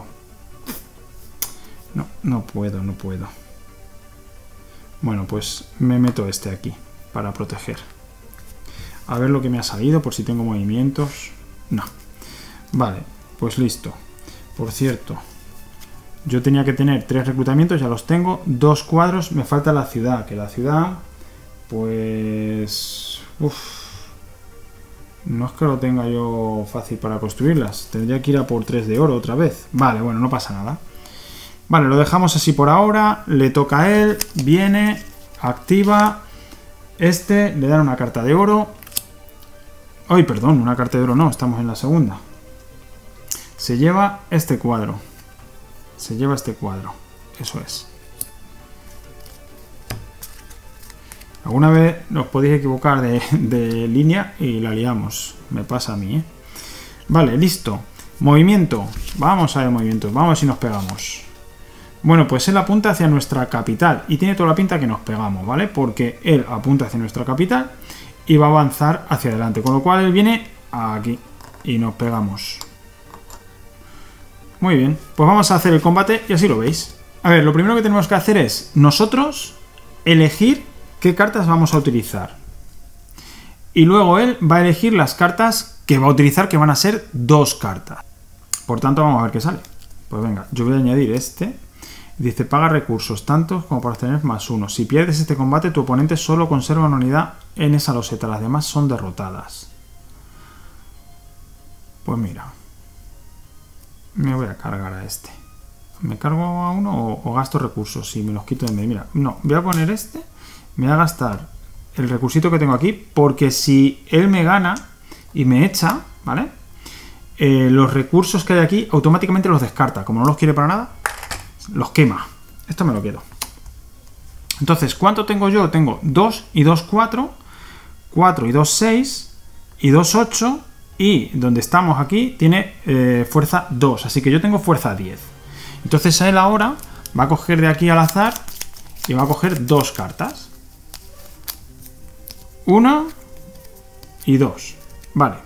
No, no puedo, no puedo. Bueno, pues me meto este aquí, para proteger. A ver lo que me ha salido, por si tengo movimientos. No. Vale, pues listo. Por cierto, yo tenía que tener tres reclutamientos, ya los tengo. Dos cuadros, me falta la ciudad. Que la ciudad, pues... Uf, no es que lo tenga yo fácil para construirlas. Tendría que ir a por tres de oro otra vez. Vale, bueno, no pasa nada. Vale, lo dejamos así por ahora. Le toca a él, viene, activa. Este, le dan una carta de oro. Ay, perdón, una carta de oro no, estamos en la segunda. Se lleva este cuadro. Se lleva este cuadro. Eso es. Alguna vez os podéis equivocar de, de línea y la liamos. Me pasa a mí, ¿eh? Vale, listo. Movimiento. Vamos a ver movimiento. Vamos a ver si nos pegamos. Bueno, pues él apunta hacia nuestra capital. Y tiene toda la pinta que nos pegamos, ¿vale? Porque él apunta hacia nuestra capital y va a avanzar hacia adelante. Con lo cual él viene aquí y nos pegamos. Muy bien, pues vamos a hacer el combate y así lo veis. A ver, lo primero que tenemos que hacer es nosotros elegir qué cartas vamos a utilizar. Y luego él va a elegir las cartas que va a utilizar, que van a ser dos cartas. Por tanto, vamos a ver qué sale. Pues venga, yo voy a añadir este. Dice, paga recursos tantos como para obtener más uno. Si pierdes este combate, tu oponente solo conserva una unidad en esa loseta. Las demás son derrotadas. Pues mira. Me voy a cargar a este. ¿Me cargo a uno o, o gasto recursos? Si me los quito de medio. Mira, no, voy a poner este. Me voy a gastar el recursito que tengo aquí. Porque si él me gana y me echa, ¿vale? Eh, los recursos que hay aquí automáticamente los descarta. Como no los quiere para nada, los quema. Esto me lo quedo. Entonces, ¿cuánto tengo yo? Tengo dos y dos, cuatro. cuatro y dos, seis. Y dos, ocho. Y donde estamos aquí tiene eh, fuerza dos. Así que yo tengo fuerza diez. Entonces él ahora va a coger de aquí al azar y va a coger dos cartas. Una y dos. Vale.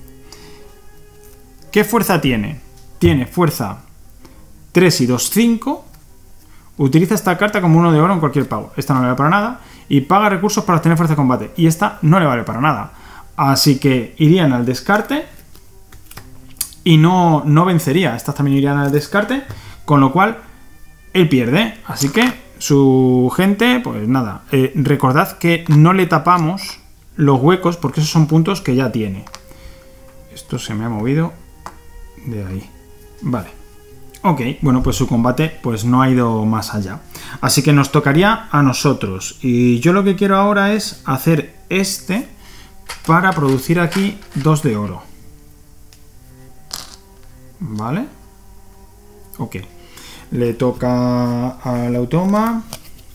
¿Qué fuerza tiene? Tiene fuerza tres y dos, cinco. Utiliza esta carta como uno de oro en cualquier pago. Esta no le vale para nada. Y paga recursos para obtener fuerza de combate. Y esta no le vale para nada. Así que irían al descarte. Y no, no vencería. Estas también irían al descarte. Con lo cual, él pierde. Así que su gente, pues nada. Eh, recordad que no le tapamos los huecos porque esos son puntos que ya tiene. Esto se me ha movido de ahí. Vale. Ok, bueno, pues su combate pues no ha ido más allá. Así que nos tocaría a nosotros. Y yo lo que quiero ahora es hacer este para producir aquí dos de oro. ¿Vale? Ok. Le toca al automa.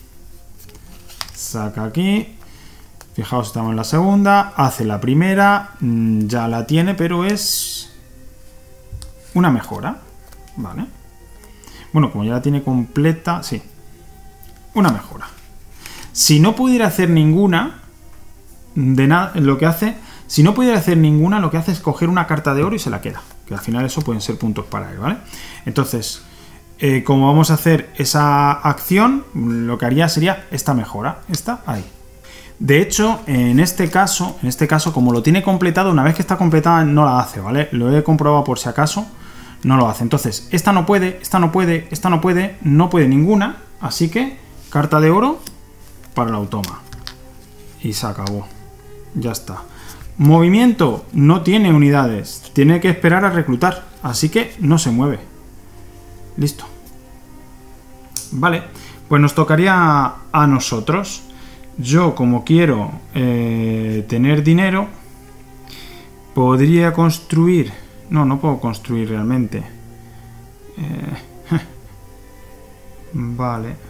Saca aquí. Fijaos, estamos en la segunda. Hace la primera. Ya la tiene, pero es una mejora. Vale. Bueno, como ya la tiene completa, sí. Una mejora. Si no pudiera hacer ninguna, de nada, lo que hace, si no pudiera hacer ninguna, lo que hace es coger una carta de oro y se la queda. Que al final eso pueden ser puntos para él, ¿vale? Entonces, eh, como vamos a hacer esa acción, lo que haría sería esta mejora. Esta, ahí. De hecho, en este caso, en este caso, como lo tiene completado, una vez que está completada no la hace, ¿vale? Lo he comprobado por si acaso. No lo hace. Entonces, esta no puede, esta no puede, esta no puede, no puede ninguna. Así que, carta de oro para el automa. Y se acabó. Ya está. Movimiento, no tiene unidades. Tiene que esperar a reclutar. Así que no se mueve. Listo. Vale, pues nos tocaría a nosotros. Yo, como quiero eh, tener dinero, podría construir... No, no puedo construir realmente. Eh, vale.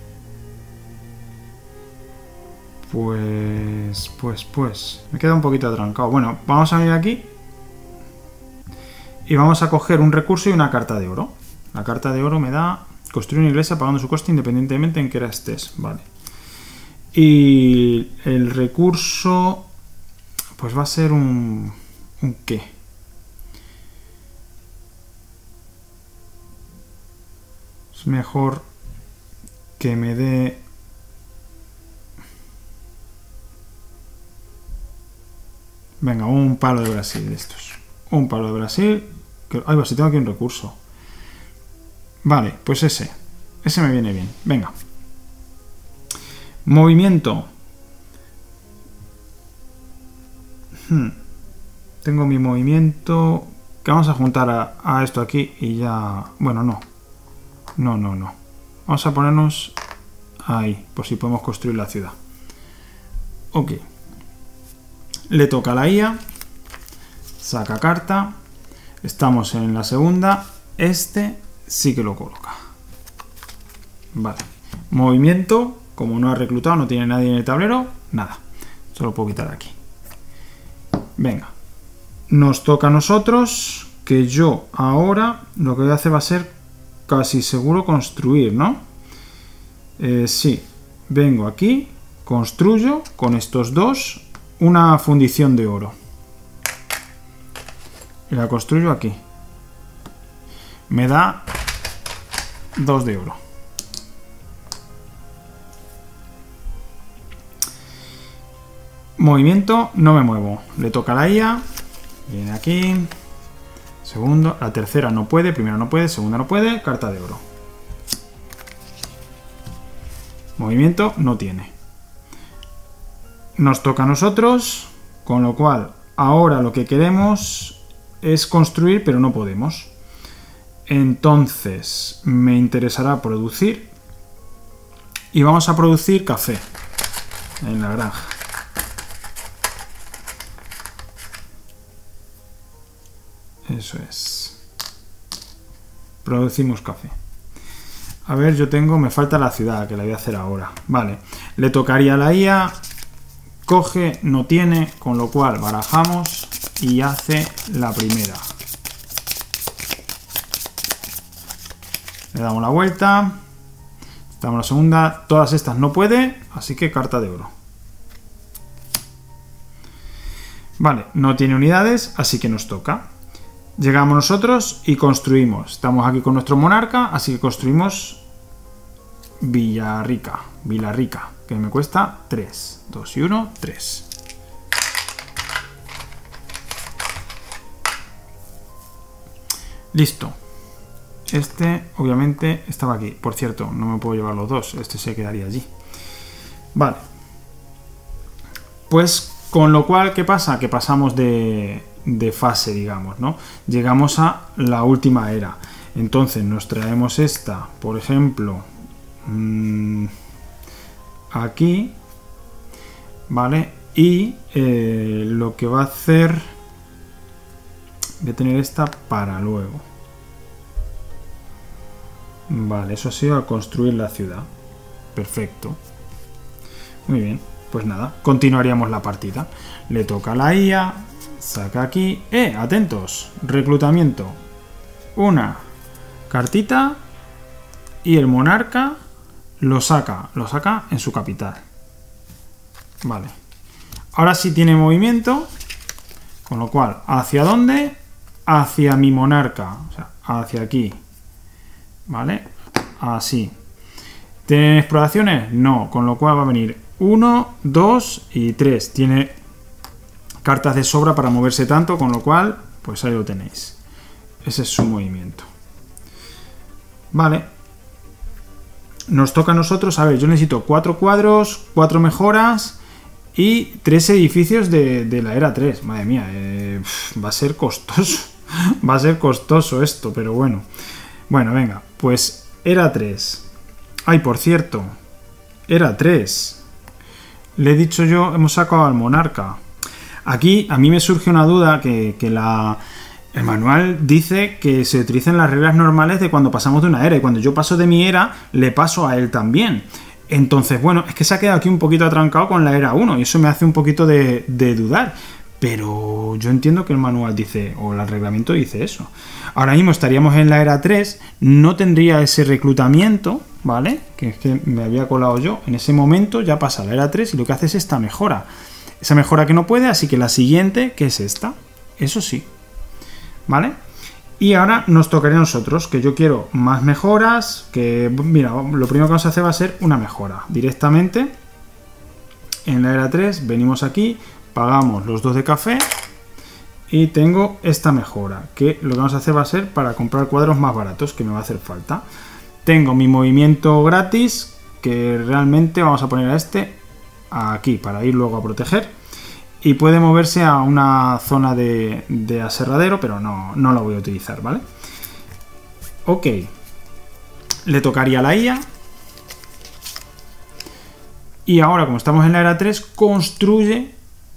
Pues, pues, pues. Me queda un poquito atrancado. Bueno, vamos a venir aquí. Y vamos a coger un recurso y una carta de oro. La carta de oro me da Construir una iglesia pagando su coste independientemente en qué era estés. Vale. Y el recurso, pues va a ser un... ¿Un qué? Es mejor que me dé... Venga, un palo de Brasil de estos. Un palo de Brasil. Que... Ay, si tengo aquí un recurso. Vale, pues ese. Ese me viene bien. Venga. Movimiento. Hmm. Tengo mi movimiento. Que vamos a juntar a, a esto aquí y ya... Bueno, no. No, no, no. Vamos a ponernos ahí, por si podemos construir la ciudad. Ok. Le toca a la I A. Saca carta. Estamos en la segunda. Este sí que lo coloca. Vale. Movimiento. Como no ha reclutado, no tiene nadie en el tablero. Nada. Solo puedo quitar aquí. Venga. Nos toca a nosotros. Que yo ahora lo que voy a hacer va a ser casi seguro construir, ¿no? Eh, sí. Vengo aquí. Construyo con estos dos una fundición de oro. Y la construyo aquí. Me da dos de oro. Movimiento, no me muevo. Le toca a la I A. Viene aquí. Segundo, la tercera no puede. Primera no puede. Segunda no puede. Carta de oro. Movimiento no tiene. Nos toca a nosotros. Con lo cual, ahora lo que queremos es construir, pero no podemos. Entonces, me interesará producir. Y vamos a producir café en la granja. Eso es. Producimos café. A ver, yo tengo... Me falta la ciudad, que la voy a hacer ahora. Vale. Le tocaría a la I A. Coge, no tiene, con lo cual barajamos y hace la primera. Le damos la vuelta. Damos la segunda. Todas estas no puede, así que carta de oro. Vale, no tiene unidades, así que nos toca. Llegamos nosotros y construimos. Estamos aquí con nuestro monarca, así que construimos Villarrica. Villarrica, que me cuesta tres. dos y uno, tres. Listo. Este, obviamente, estaba aquí. Por cierto, no me puedo llevar los dos. Este se quedaría allí. Vale. Pues, con lo cual, ¿qué pasa? Que pasamos de... de fase, digamos, ¿no? Llegamos a la última era. Entonces nos traemos esta, por ejemplo, mmm, aquí, ¿vale? Y eh, lo que va a hacer, voy a tener esta para luego. Vale, eso ha sido al construir la ciudad. Perfecto. Muy bien, pues nada, continuaríamos la partida. Le toca a la I A. Saca aquí. ¡Eh! Atentos. Reclutamiento. Una cartita. Y el monarca lo saca. Lo saca en su capital. Vale. Ahora sí tiene movimiento. Con lo cual, ¿hacia dónde? Hacia mi monarca. O sea, hacia aquí. ¿Vale? Así. ¿Tiene exploraciones? No. Con lo cual va a venir uno, dos y tres. Tiene cartas de sobra para moverse tanto, con lo cual, pues ahí lo tenéis. Ese es su movimiento. Vale. Nos toca a nosotros, a ver, yo necesito cuatro cuadros, cuatro mejoras y tres edificios de, de la era tres. Madre mía, eh, va a ser costoso. Va a ser costoso esto, pero bueno. Bueno, venga, pues era tres. Ay, por cierto, era tres. Le he dicho yo, hemos sacado al monarca. Aquí a mí me surge una duda que, que la, el manual dice que se utilizan las reglas normales de cuando pasamos de una era. Y cuando yo paso de mi era, le paso a él también. Entonces, bueno, es que se ha quedado aquí un poquito atrancado con la era uno. Y eso me hace un poquito de, de dudar. pero yo entiendo que el manual dice, o el reglamento dice eso. Ahora mismo estaríamos en la era tres, no tendría ese reclutamiento, ¿vale? Que es que me había colado yo. En ese momento ya pasa la era tres y lo que hace es esta mejora. Esa mejora que no puede, así que la siguiente, que es esta. Eso sí, ¿vale? Y ahora nos tocaría a nosotros, que yo quiero más mejoras, que, mira, lo primero que vamos a hacer va a ser una mejora. Directamente, en la era tres, venimos aquí, pagamos los dos de café y tengo esta mejora, que lo que vamos a hacer va a ser para comprar cuadros más baratos, que me va a hacer falta. Tengo mi movimiento gratis, que realmente vamos a poner a este aquí, para ir luego a proteger. Y puede moverse a una zona de, de aserradero, pero no, no la voy a utilizar, ¿vale? Ok. Le tocaría la I A. Y ahora, como estamos en la era tres, construye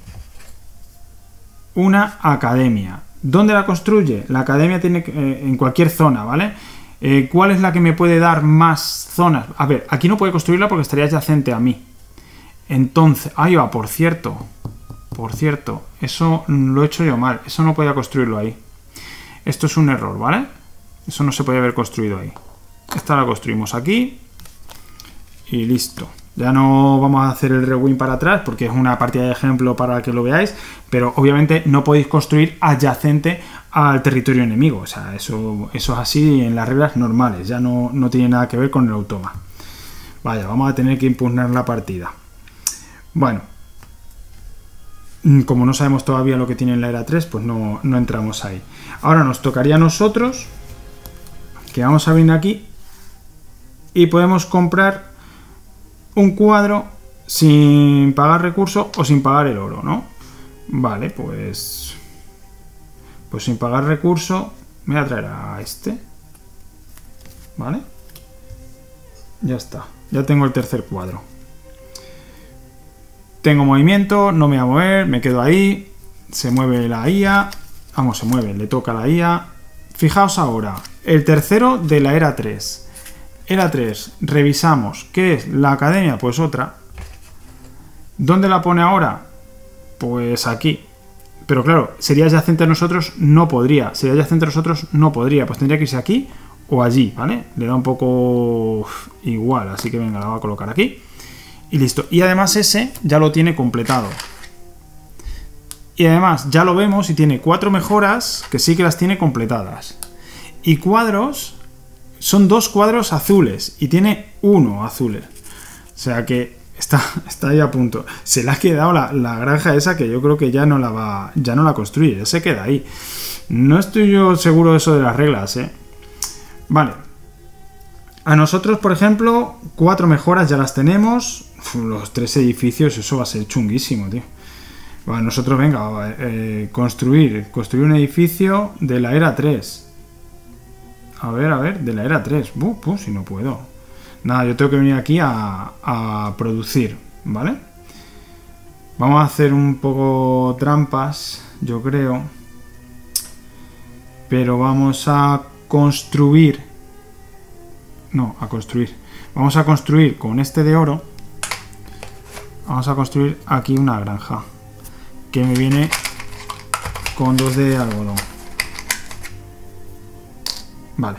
una academia. ¿Dónde la construye? La academia tiene eh, en cualquier zona, ¿vale? Eh, ¿Cuál es la que me puede dar más zonas? A ver, aquí no puede construirla porque estaría adyacente a mí. Entonces, ahí va, por cierto... Por cierto, eso lo he hecho yo mal. Eso no podía construirlo ahí. Esto es un error, ¿vale? Eso no se podía haber construido ahí. Esta la construimos aquí. Y listo. Ya no vamos a hacer el rewind para atrás porque es una partida de ejemplo para que lo veáis. Pero obviamente no podéis construir adyacente al territorio enemigo. O sea, eso, eso es así en las reglas normales. Ya no, no tiene nada que ver con el automa. Vaya, vamos a tener que impugnar la partida. Bueno. Como no sabemos todavía lo que tiene en la era tres, pues no, no entramos ahí. Ahora nos tocaría a nosotros, que vamos a venir aquí, y podemos comprar un cuadro sin pagar recursos o sin pagar el oro, ¿no? Vale, pues... Pues sin pagar recursos, me voy a traer a este. ¿Vale? Ya está, ya tengo el tercer cuadro. Tengo movimiento, no me voy a mover, me quedo ahí, se mueve la I A, vamos, se mueve, le toca la I A. Fijaos ahora, el tercero de la era tres. Era tres, revisamos, ¿qué es? La academia, pues otra. ¿Dónde la pone ahora? Pues aquí. Pero claro, sería adyacente a nosotros, no podría. Sería adyacente a nosotros, no podría. Pues tendría que irse aquí o allí, ¿vale? Le da un poco igual, así que venga, la voy a colocar aquí. Y listo. Y además ese ya lo tiene completado. Y además ya lo vemos y tiene cuatro mejoras que sí que las tiene completadas. Y cuadros, son dos cuadros azules y tiene uno azules. O sea que está, está ahí a punto. Se le ha quedado la, la granja esa que yo creo que ya no la va, ya no la construye, ya se queda ahí. No estoy yo seguro de eso de las reglas, ¿eh? Vale. A nosotros, por ejemplo, cuatro mejoras ya las tenemos. Uf, los tres edificios, eso va a ser chunguísimo, tío. Bueno, nosotros, venga, eh, construir, construir un edificio de la era tres. A ver, a ver, de la era tres. Buh, pues si no puedo. Nada, yo tengo que venir aquí a, a producir, ¿vale? Vamos a hacer un poco trampas, yo creo. Pero vamos a construir. No, a construir. Vamos a construir con este de oro. Vamos a construir aquí una granja. Que me viene con dos de algodón. Vale.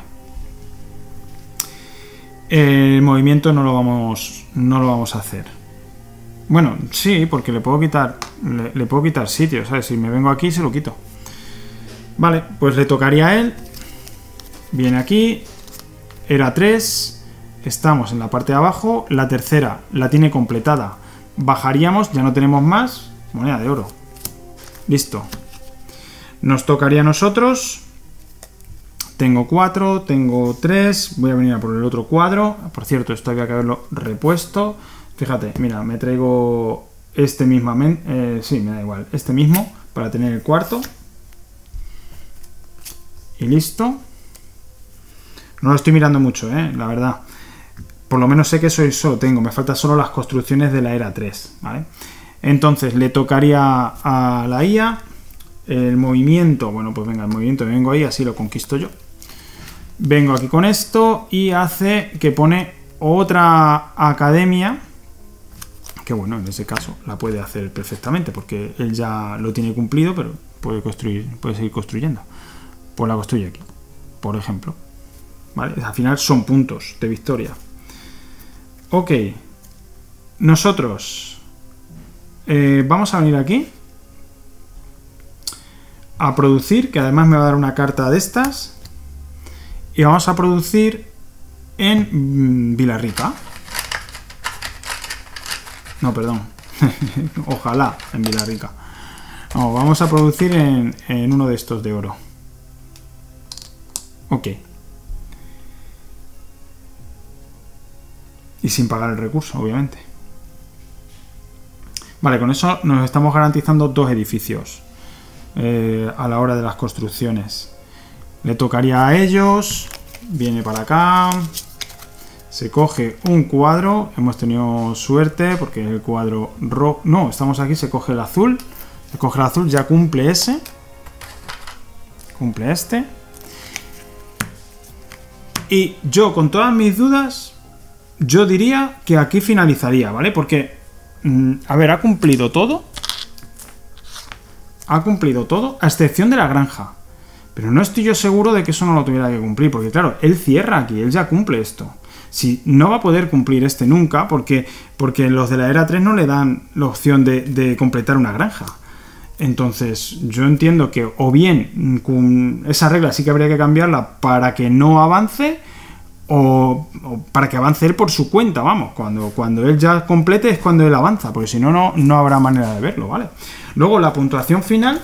El movimiento no lo vamos, no lo vamos a hacer. Bueno, sí, porque le puedo quitar, le, le puedo quitar sitio, ¿sabes? Si me vengo aquí se lo quito. Vale, pues le tocaría a él. Viene aquí. Era tres. Estamos en la parte de abajo. La tercera la tiene completada. Bajaríamos, ya no tenemos más. Moneda de oro. Listo. Nos tocaría a nosotros. Tengo cuatro, tengo tres. Voy a venir a por el otro cuadro. Por cierto, esto había que haberlo repuesto. Fíjate, mira, me traigo este mismamente. Eh, sí, me da igual. Este mismo para tener el cuarto. Y listo. No lo estoy mirando mucho, eh, la verdad. Por lo menos sé que eso, eso tengo. Me faltan solo las construcciones de la era tres, ¿vale? Entonces, le tocaría a la I A el movimiento. Bueno, pues venga, el movimiento me vengo ahí, así lo conquisto yo. Vengo aquí con esto y hace que pone otra academia que bueno, en ese caso la puede hacer perfectamente, porque él ya lo tiene cumplido, pero puede construir, puede seguir construyendo. Pues la construye aquí, por ejemplo. ¿Vale? Al final son puntos de victoria. Ok. Nosotros eh, vamos a venir aquí a producir, que además me va a dar una carta de estas, y vamos a producir en mmm, Villarrica. No, perdón. Ojalá en Villarrica. No, vamos a producir en, en uno de estos de oro. Ok. Y sin pagar el recurso, obviamente. Vale, con eso nos estamos garantizando dos edificios eh, a la hora de las construcciones. Le tocaría a ellos. Viene para acá. Se coge un cuadro. Hemos tenido suerte porque el cuadro rojo... No, estamos aquí, se coge el azul. Se coge el azul, ya cumple ese. Cumple este. Y yo, con todas mis dudas, yo diría que aquí finalizaría, ¿vale? Porque, mmm, a ver, ha cumplido todo. Ha cumplido todo, a excepción de la granja. Pero no estoy yo seguro de que eso no lo tuviera que cumplir. Porque, claro, él cierra aquí, él ya cumple esto. Si no va a poder cumplir este nunca, porque, porque los de la era tres no le dan la opción de, de completar una granja. Entonces, yo entiendo que o bien con esa regla sí que habría que cambiarla para que no avance, o, o para que avance él por su cuenta, vamos. Cuando, cuando él ya complete es cuando él avanza, porque si no, no, no habrá manera de verlo, ¿vale? Luego, la puntuación final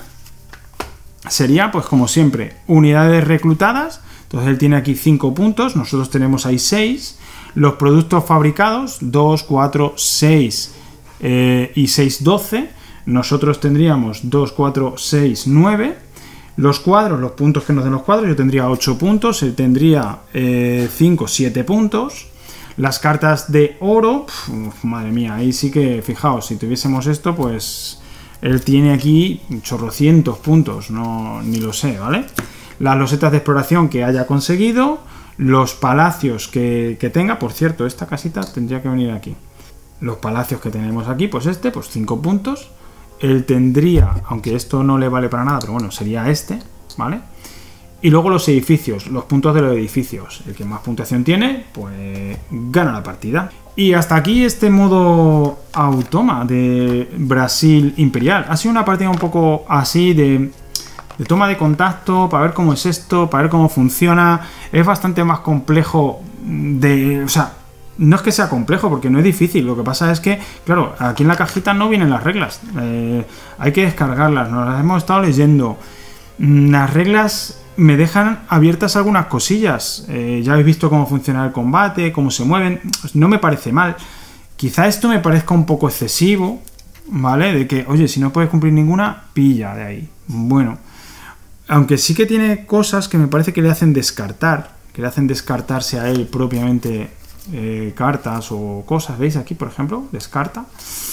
sería, pues como siempre, unidades reclutadas. Entonces, él tiene aquí cinco puntos, nosotros tenemos ahí seis. Los productos fabricados, dos, cuatro, seis eh, y seis, doce. Nosotros tendríamos dos, cuatro, seis, nueve. Los cuadros, los puntos que nos den los cuadros, yo tendría ocho puntos, él tendría eh, cinco, siete puntos. Las cartas de oro, uf, madre mía, ahí sí que, fijaos, si tuviésemos esto, pues él tiene aquí chorrocientos puntos, no, ni lo sé, ¿vale? Las losetas de exploración que haya conseguido, los palacios que, que tenga, por cierto, esta casita tendría que venir aquí. Los palacios que tenemos aquí, pues este, pues cinco puntos. Él tendría, aunque esto no le vale para nada, pero bueno, sería este, ¿vale? Y luego los edificios, los puntos de los edificios. El que más puntuación tiene, pues gana la partida. Y hasta aquí este modo automa de Brasil Imperial. Ha sido una partida un poco así de, de toma de contacto, para ver cómo es esto, para ver cómo funciona. Es bastante más complejo de... O sea, no es que sea complejo, porque no es difícil. Lo que pasa es que, claro, aquí en la cajita no vienen las reglas. Eh, hay que descargarlas. Nos las hemos estado leyendo. Las reglas me dejan abiertas algunas cosillas. Eh, ya habéis visto cómo funciona el combate, cómo se mueven. No me parece mal. Quizá esto me parezca un poco excesivo, ¿vale? De que, oye, si no puedes cumplir ninguna, pilla de ahí. Bueno, aunque sí que tiene cosas que me parece que le hacen descartar, que le hacen descartarse a él propiamente eh, cartas o cosas. ¿Veis aquí, por ejemplo? Descarta.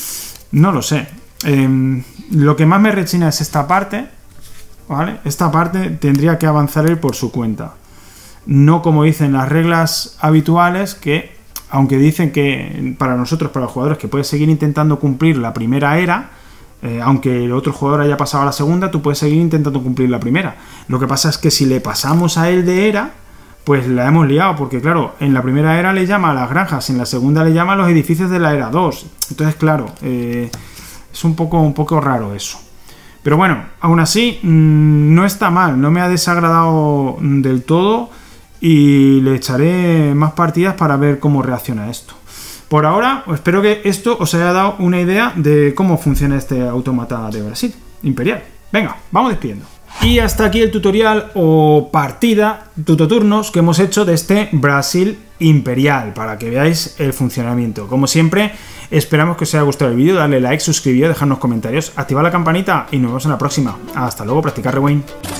No lo sé. Eh, lo que más me rechina es esta parte, ¿vale? Esta parte tendría que avanzar él por su cuenta. No como dicen las reglas habituales, que aunque dicen que para nosotros, para los jugadores, que puedes seguir intentando cumplir la primera era, eh, aunque el otro jugador haya pasado a la segunda, tú puedes seguir intentando cumplir la primera. Lo que pasa es que si le pasamos a él de era, pues la hemos liado, porque claro, en la primera era le llama a las granjas, en la segunda le llama a los edificios de la era dos. Entonces, claro, eh, es un poco, un poco raro eso. Pero bueno, aún así, mmm, no está mal, no me ha desagradado del todo y le echaré más partidas para ver cómo reacciona esto. Por ahora, espero que esto os haya dado una idea de cómo funciona este autómata de Brasil Imperial. Venga, vamos despidiendo. Y hasta aquí el tutorial o partida, tutoturnos que hemos hecho de este Brasil Imperial, para que veáis el funcionamiento. Como siempre, esperamos que os haya gustado el vídeo, darle like, suscribiros, dejarnos comentarios, activar la campanita y nos vemos en la próxima. Hasta luego, practicar rewind.